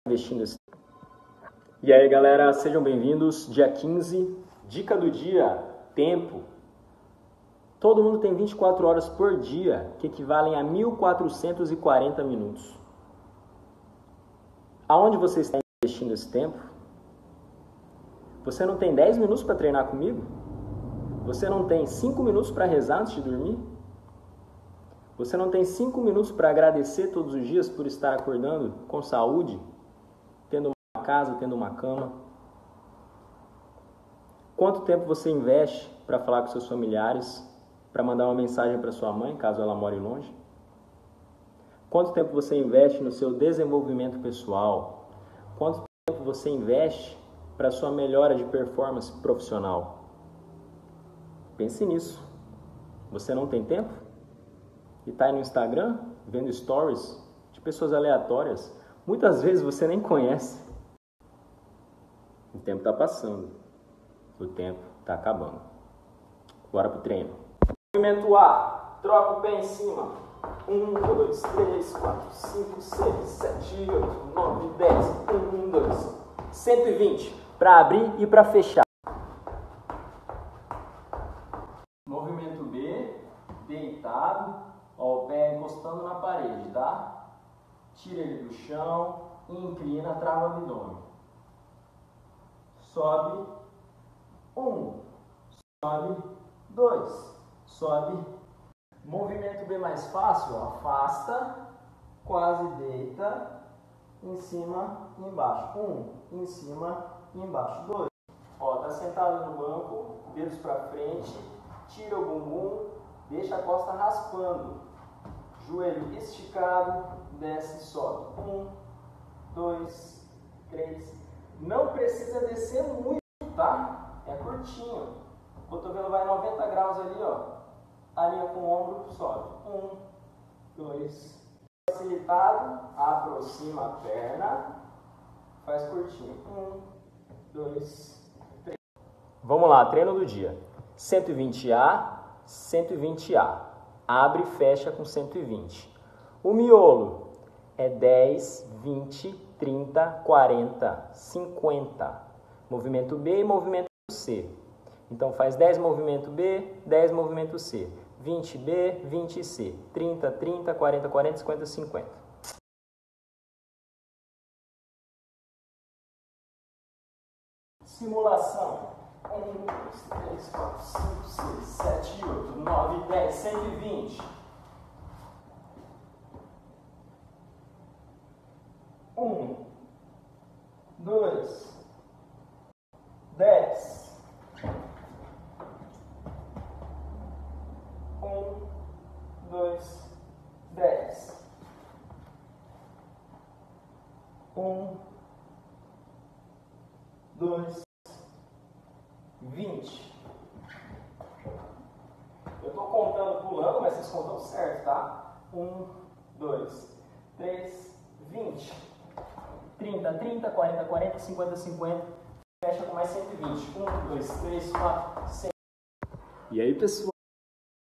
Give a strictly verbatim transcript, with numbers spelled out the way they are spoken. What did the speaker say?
investindo esse... E aí galera, sejam bem-vindos. Dia quinze, dica do dia, tempo. Todo mundo tem vinte e quatro horas por dia, que equivalem a mil quatrocentos e quarenta minutos. Aonde você está investindo esse tempo? Você não tem dez minutos para treinar comigo? Você não tem cinco minutos para rezar antes de dormir? Você não tem cinco minutos para agradecer todos os dias por estar acordando com saúde, tendo uma casa, tendo uma cama? Quanto tempo você investe para falar com seus familiares, para mandar uma mensagem para sua mãe, caso ela more longe? Quanto tempo você investe no seu desenvolvimento pessoal? Quanto tempo você investe para sua melhora de performance profissional? Pense nisso. Você não tem tempo? E está aí no Instagram, vendo stories de pessoas aleatórias. Muitas vezes você nem conhece. O tempo está passando. O tempo está acabando. Bora pro treino. Movimento A. Troca o pé em cima. um, dois, três, quatro, cinco, seis, sete, oito, nove, dez. um, dois. cento e vinte. Para abrir e para fechar. Movimento B. Deitado. Ó, o pé encostando na parede, tá? Tira ele do chão, inclina, trava o abdômen. Sobe, um, sobe, dois, sobe. Movimento B mais fácil, ó, afasta, quase deita, em cima e embaixo. Um, em cima e embaixo. Dois. Ó, tá sentado no banco, dedos pra frente, tira o bumbum, deixa a costa raspando. Joelho esticado, desce e sobe. Um, dois, três. Não precisa descer muito, tá? É curtinho. O cotovelo vai noventa graus ali, ó. Alinha com o ombro, sobe. Um, dois. Facilitado, aproxima a perna. Faz curtinho. Um, dois, três. Vamos lá, treino do dia. cento e vinte A, cento e vinte A. Abre e fecha com cento e vinte. O miolo é dez, vinte, trinta, quarenta, cinquenta. Movimento B e movimento C. Então faz dez movimento B, dez movimento C. vinte B, vinte C. trinta, trinta, quarenta, quarenta, cinquenta, cinquenta. Simulação. um, dois, três, quatro, cinco, seis, sete, oito, nove, dez, cento e vinte. um, dois, dez. um, dois, dez. um, dois, vinte. Eu estou contando pulando, mas vocês contam certo, tá? um, dois, três, vinte. trinta, trinta, quarenta, quarenta, cinquenta, cinquenta. Fecha com mais cento e vinte. um, dois, três, quatro, cinco. E aí, pessoal?